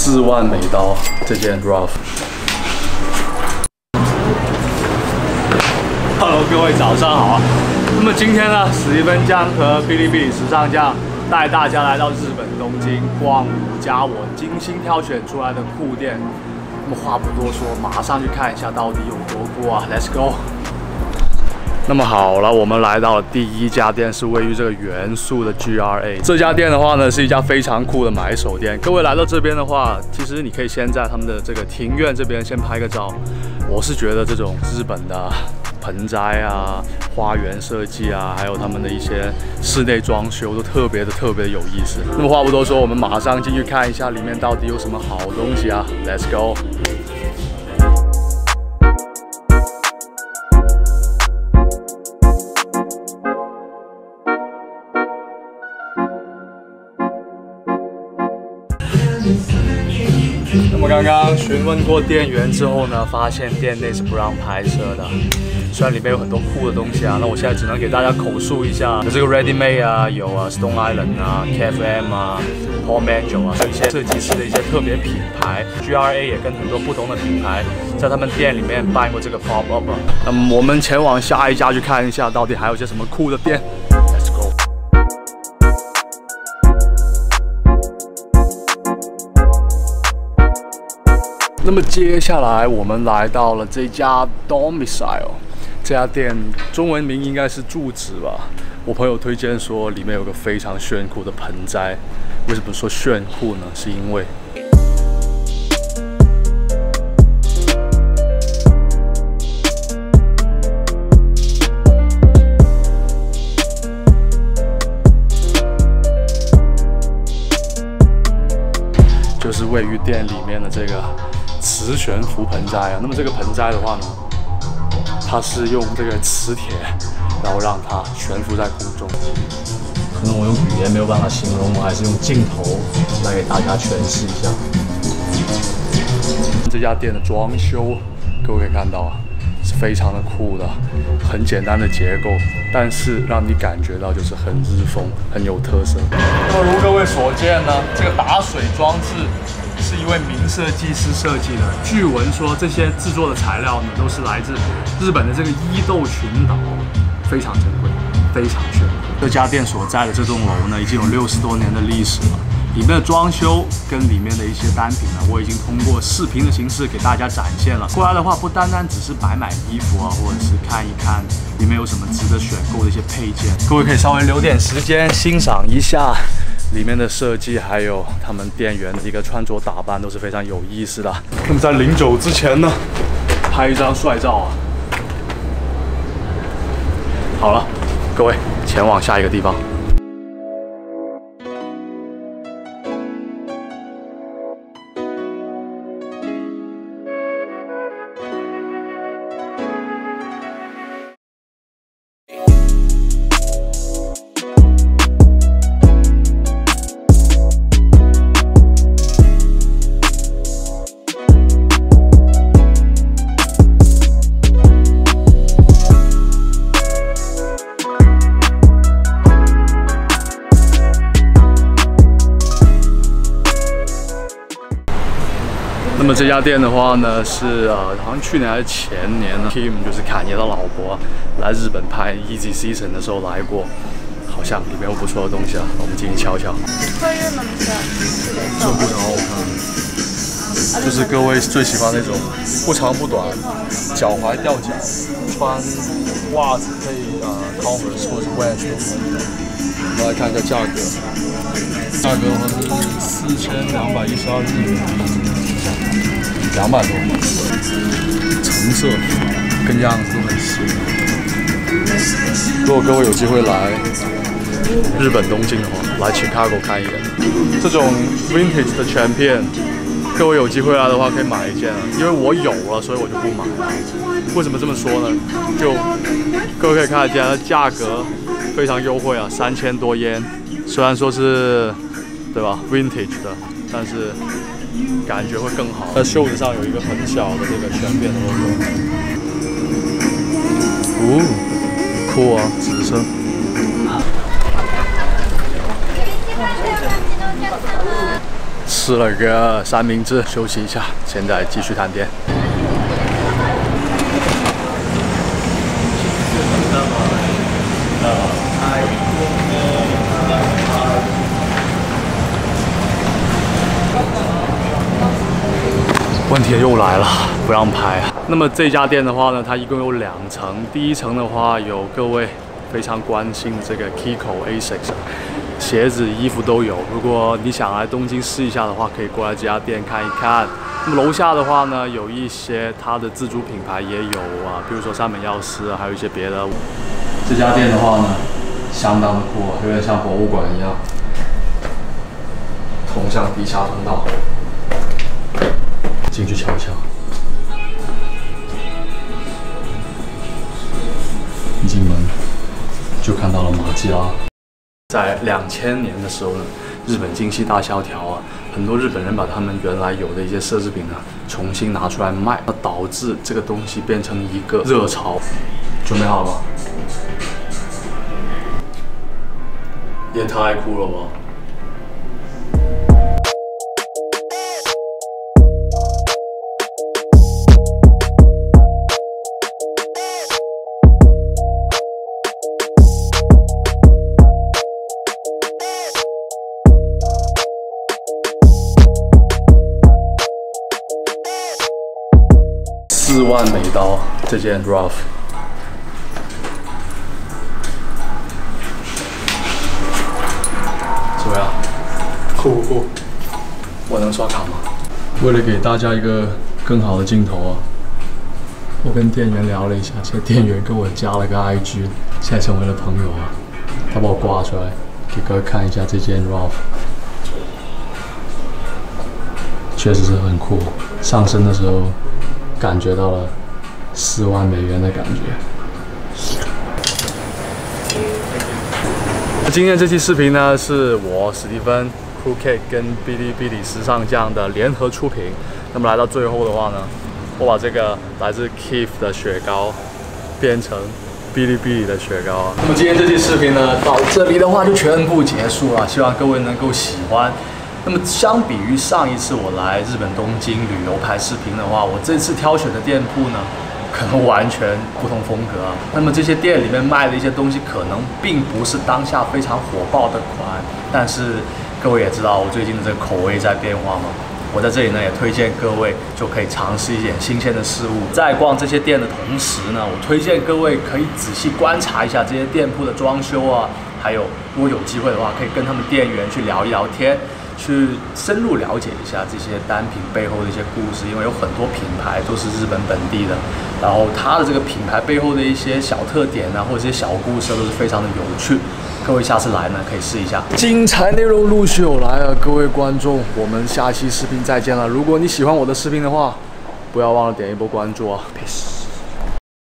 4万美刀这件 Ralph。Hello， 各位早上好啊。那么今天呢，史蒂芬酱和哔哩哔哩时尚酱带大家来到日本东京逛5家我精心挑选出来的酷店。那么话不多说，马上去看一下到底有多酷啊 ！Let's go。 那么好了，我们来到了第1家店，是位于这个元素的 GRA。这家店的话呢，是一家非常酷的买手店。各位来到这边的话，其实你可以先在他们的这个庭院这边先拍个照。我是觉得这种日本的盆栽啊、花园设计啊，还有他们的一些室内装修都特别的有意思。那么话不多说，我们马上进去看一下里面到底有什么好东西啊 ！Let's go。 那么刚刚询问过店员之后呢，发现店内是不让拍摄的。虽然里面有很多酷的东西啊，那我现在只能给大家口述一下。有这个 Ready Made 啊，有Stone Island 啊 ，KFM 啊 ，Paul Manjo 啊，还有一些设计师的一些特别品牌。GRA 也跟很多不同的品牌在他们店里面办过这个 pop up。那么我们前往下一家去看一下，到底还有些什么酷的店。 那么接下来我们来到了这家 Domicile， 这家店中文名应该是住址吧。我朋友推荐说里面有个非常炫酷的盆栽。为什么说炫酷呢？是因为就是位于店里面的这个 磁悬浮盆栽啊，那么这个盆栽的话呢，它是用这个磁铁，然后让它悬浮在空中。可能我用语言没有办法形容，我还是用镜头来给大家诠释一下。这家店的装修，各位可以看到啊，是非常的酷的，很简单的结构，但是让你感觉到就是很日风，很有特色。那么如各位所见呢，这个打水装置 是一位名设计师设计的。据闻说，这些制作的材料呢，都是来自日本的这个伊豆群岛，非常珍贵，非常炫酷。这家店所在的这栋楼呢，已经有60多年的历史了。里面的装修跟里面的一些单品呢，我已经通过视频的形式给大家展现了。过来的话，不单单只是买衣服啊，或者是看一看里面有什么值得选购的一些配件。各位可以稍微留点时间欣赏一下 里面的设计，还有他们店员的一个穿着打扮都是非常有意思的。那么在临走之前呢，拍一张帅照啊！好了，各位，前往下一个地方。 那么这家店的话呢，是好像去年还是前年呢 ，Kim 就是侃爷的老婆来日本拍 Easy Season 的时候来过，好像里面有不错的东西啊，我们进去瞧瞧。这不是好好看，就是各位最喜欢那种不长不短，脚踝吊脚，穿袜子配Converse 或者是 Vans 都可以。我们来看一下价格，价格的话是4212日元。 200多，成色跟样子都很新。如果各位有机会来日本东京的话，来 Chicago 看一眼这种 vintage 的全片，各位有机会来的话可以买一件啊，因为我有了，所以我就不买了。为什么这么说呢？就各位可以看得见，它价格非常优惠啊，3000多yen。虽然说是对吧 vintage 的，但是 感觉会更好。在袖子上有一个很小的这个全片的 logo， 酷啊，紫色。 吃了个三明治，休息一下，现在继续探店。问题又来了，不让拍。那么这家店的话呢，它一共有2层。第一层的话有各位非常关心的这个 Kiko Asics， 鞋子、衣服都有。如果你想来东京试一下的话，可以过来这家店看一看。那么楼下的话呢，有一些它的自主品牌也有啊，比如说山本耀司啊，还有一些别的。这家店的话呢，相当的酷，有点像博物馆一样，通向地下通道。进去瞧瞧，一进门就看到了马吉拉。在2000年的时候呢，日本经济大萧条啊，很多日本人把他们原来有的一些奢侈品呢，重新拿出来卖，那导致这个东西变成一个热潮。准备好了吗？也太酷了吧！4万美刀，这件 Ralph， 怎么样？酷不酷？我能刷卡吗？为了给大家一个更好的镜头啊，我跟店员聊了一下，这个店员跟我加了个 IG， 现在成为了朋友啊。他把我挂出来，给各位看一下这件 Ralph， 确实是很酷。上身的时候。感觉到了4万美元的感觉。今天这期视频呢，是我史蒂芬、Coolcake 跟哔哩哔哩时尚酱的联合出品。那么来到最后的话呢，我把这个来自 Kiev 的雪糕变成哔哩哔哩的雪糕。那么今天这期视频呢，到这里的话就全部结束了，希望各位能够喜欢。那么相比于上一次我来日本东京旅游拍视频的话，我这次挑选的店铺呢，可能完全不同风格。那么这些店里面卖的一些东西，可能并不是当下非常火爆的款，但是各位也知道，我最近的这个口味在变化嘛。我在这里呢，也推荐各位就可以尝试一点新鲜的事物。在逛这些店的同时呢，我推荐各位可以仔细观察一下这些店铺的装修啊，还有如果有机会的话，可以跟他们店员去聊一聊天。去深入了解一下这些单品背后的一些故事，因为有很多品牌都是日本本地的，然后它的这个品牌背后的一些小特点啊，或者这些小故事都是非常的有趣。各位下次来呢，可以试一下。精彩内容陆续有来了，各位观众，我们下期视频再见了。如果你喜欢我的视频的话，不要忘了点一波关注啊 ，peace。